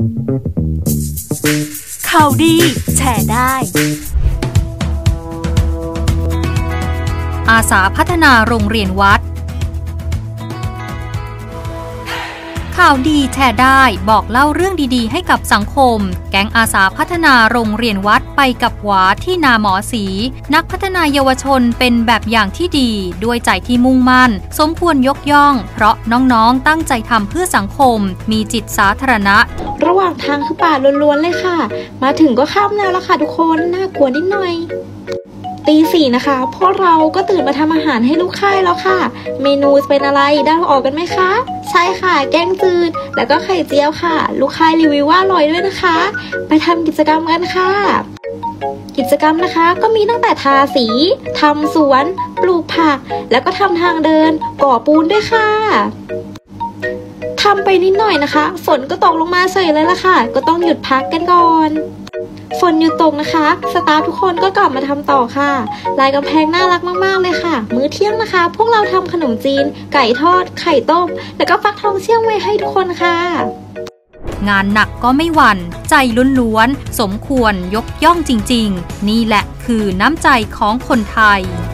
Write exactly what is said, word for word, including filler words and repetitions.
ข่าวดีแชร์ได้อาสาพัฒนาโรงเรียนวัดข่าวดีแชร์ได้บอกเล่าเรื่องดีๆให้กับสังคมแก๊งอาสาพัฒนาโรงเรียนวัดไปกับหวาที่นาหมอศรีนักพัฒนาเยาวชนเป็นแบบอย่างที่ดีด้วยใจที่มุ่งมั่นสมควรยกย่องเพราะน้องๆตั้งใจทำเพื่อสังคมมีจิตสาธารณะระหว่างทางคือป่าล้วนๆเลยค่ะมาถึงก็ค่ำแล้วล่ะค่ะทุกคนน่ากลัวนิดหน่อยตีสี่นะคะพวกเราก็ตื่นมาทำอาหารให้ลูกค่ายแล้วค่ะเมนูเป็นอะไรเดาออกกันไหมคะใช่ค่ะแกงจืดแล้วก็ไข่เจียวค่ะลูกค่ายรีวิวว่าอร่อยด้วยนะคะไปทำกิจกรรมกันค่ะกิจกรรมนะคะก็มีตั้งแต่ทาสีทำสวนปลูกผักแล้วก็ทำทางเดินก่อปูนด้วยค่ะทำไปนิดหน่อยนะคะฝนก็ตกลงมาเฉยเลยล่ะค่ะก็ต้องหยุดพักกันก่อนฝนหยุดตกนะคะสตาฟทุกคนก็กลับมาทำต่อค่ะลายกำแพงน่ารักมากๆเลยค่ะมื้อเที่ยงนะคะพวกเราทำขนมจีนไก่ทอดไข่ต้มแล้วก็ฟักทองเสี่ยงไว้ให้ทุกคนค่ะงานหนักก็ไม่หวั่นใจล้วนๆสมควรยกย่องจริงๆนี่แหละคือน้ำใจของคนไทย